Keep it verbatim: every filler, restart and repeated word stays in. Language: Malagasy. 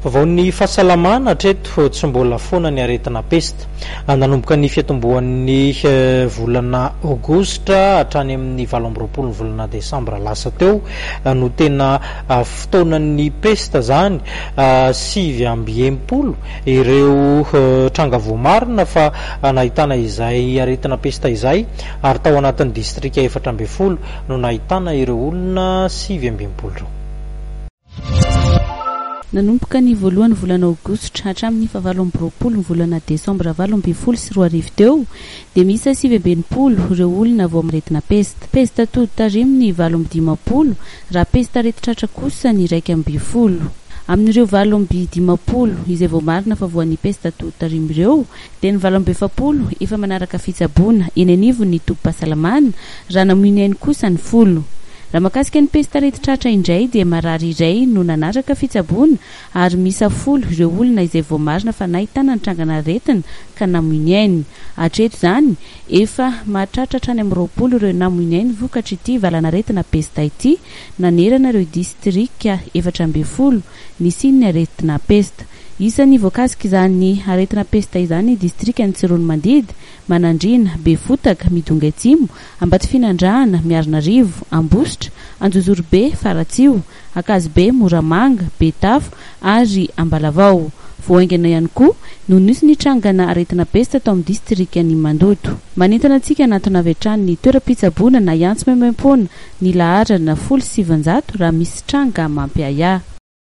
vao ny fahasalamana hatreto tsy mbola foana ny aretina pesta. Nanomboka ny fiatomboan'ny volana aogostra hatrany amin'ny valo amby roapolo ny volana desambra lasa teo no tena fotoanan'ny pesta zany sivy amby enimpolo ireo tranga voamarina fa nahitana izay aretina pesta izay ary tao anatin'ny distrika efatra amby folo no nahitana ireo olona sivy amby enimpolo reo. Nanomboka ny voalohany volana aogostra hatramin'ny favalo amby roapolo ny volana desambra valo amby folo sy roa arivo teo dia misy sivy amby enimpolo ireo olona vao amin'aretina pesta. Pesta todo tariminy valo amby dimampolo raha pesta areti-tratra kosa ny iraika amby folo. Amin'ireo valo amby dimampolo izay vao marina fa voan'ny pesta todo tarimy ireo dia ny valo amby efapolo efa manaraka fitsaboana eny anivo ny tobim-pahasalamana raha namoiny ainy kosa ny folo. Raha makasika ny pesta areti-tratra indray dia marary iray no nanaraka fitsaboana ary misa folo ireo olona izay vao marina fa nahitana ny trangana aretina ka namoiny ainy. Hatreto zany efa mahatratra hatrany amin'ny roapolo ireo namoiny ainy vokatry ity valana aretina pesta ity nanerana ireo distrika efatra amby folo ny sin'ny aretina pesta. Isan'ny voakasika izany aretina pesta izany distrika ny Tsironimandedy, Manandrina, Befotaka, Midonga Atsimo, Ambatofinandrahana, Miarinarivo, Ambositra, Anjozorobe, Faratsio, Akazibe, Moramanga, Betafo ary Ambalavao. Voaingana ihany koa no nisy ny trangana aretina pesta tao amin'ny distrika ny Mandoto. Manentana antsika anatona avy hatrany ny toeram-pitsaboana na iantso maimaimpona ny laharana folo sy sivinjato raha misy tranga mampiaya.